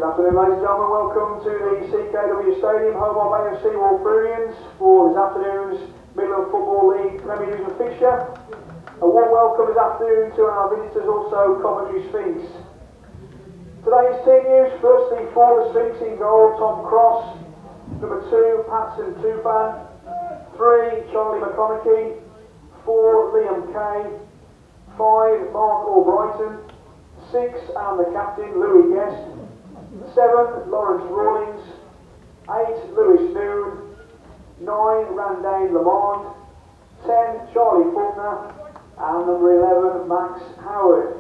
Good afternoon, ladies and gentlemen. Welcome to the CKW Stadium, home of AFC Wolverines for this afternoon's Midland Football League Premier Division fixture. A warm welcome this afternoon to our visitors, also Coventry Sphinx. Today's team news: firstly, for the Sphinx in goal, Tom Cross. Number 2, Patson Tufan. 3, Charlie McConaughey. 4, Liam Kay. 5, Mark Albrighton. 6, and the captain, Louis Guest. 7, Lawrence Rawlings. 8, Lewis Noon. 9, Randane Lamond. 10, Charlie Faulkner. And number 11, Max Howard.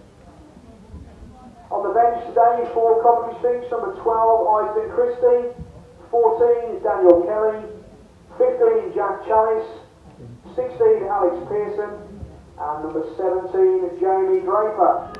On the bench today for Coventry Sphinx, number 12, Isaac Christie. 14, Daniel Kelly. 15, Jack Chalice. 16, Alex Pearson. And number 17, Jamie Draper.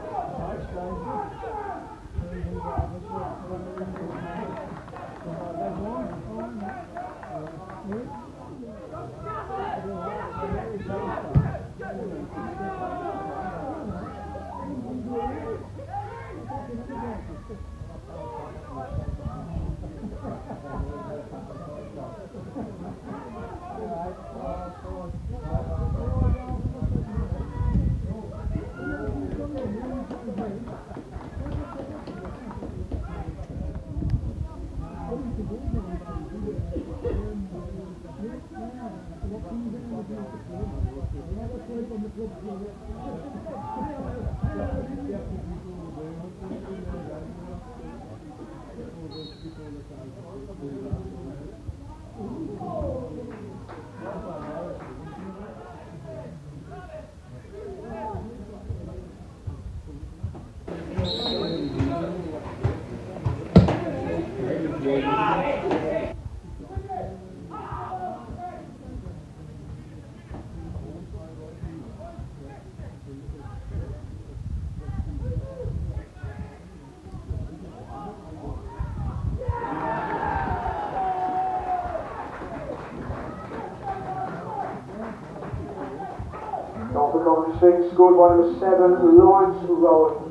Goal for Coventry Sphinx, scored by number 7, Lawrence Rawlings.